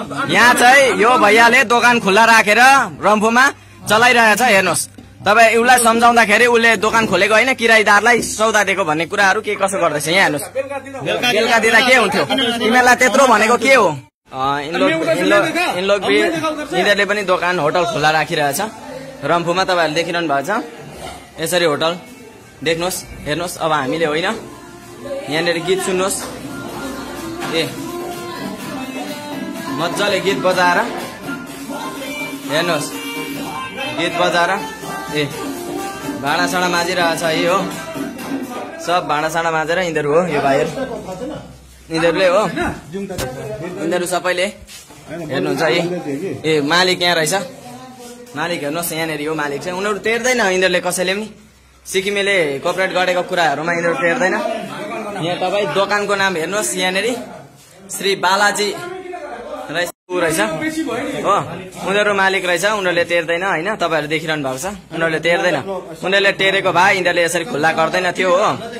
यहाँ चाहिँ यो भैयाले दोकान खुल्ला राखेर रम्फूमा चलाइरहेछ। हेर्नुहोस्, तपाईँ उसलाई सम्झाउँदाखेरि उसले दोकान खोलेको होइन, किरायदारलाई सौदा दिएको भन्ने कुराहरू के कसो गर्दैछ। यहाँ हेर्नुहोस्, बेलुका दिँदा के हुन्थ्यो, तिमीहरूलाई त्यत्रो भनेको के हो। यिनीहरूले पनि दोकान होटल खुल्ला राखिरहेछ रम्फूमा। तपाईँहरूले देखिरहनु भएको छ यसरी होटल। देख्नुहोस्, हेर्नुहोस्। अब हामीले होइन, यहाँनिर गीत सुन्नुहोस्। ए मजाले गीत बजाएर हेर्नुहोस्, गीत बजाएर ए भाँडासाँडा माझिरहेछ। यही हो, सब भाँडासाँडा माझेर यिनीहरू हो, यो भाइहरू यिनीहरूले हो, यिनीहरू सबैले हेर्नुहुन्छ। ए मालिक यहाँ रहेछ, मालिक हेर्नुहोस्, यहाँनिर हो मालिक चाहिँ। उनीहरू टेर्दैन यिनीहरूले कसैले पनि, सिक्किमेले कोअपरेट गरेको कुराहरूमा यिनीहरू टेर्दैन। यहाँ तपाईँ दोकानको नाम हेर्नुहोस्, यहाँनिर श्री बालाजी रहेछ हो, उनीहरू मालिक रहेछ। उनीहरूले टेर्दैन होइन, तपाईँहरू देखिरहनु भएको छ। उनीहरूले टेर्दैन, उनीहरूले टेरेको भए यिनीहरूले यसरी खुल्ला गर्दैन थियो हो।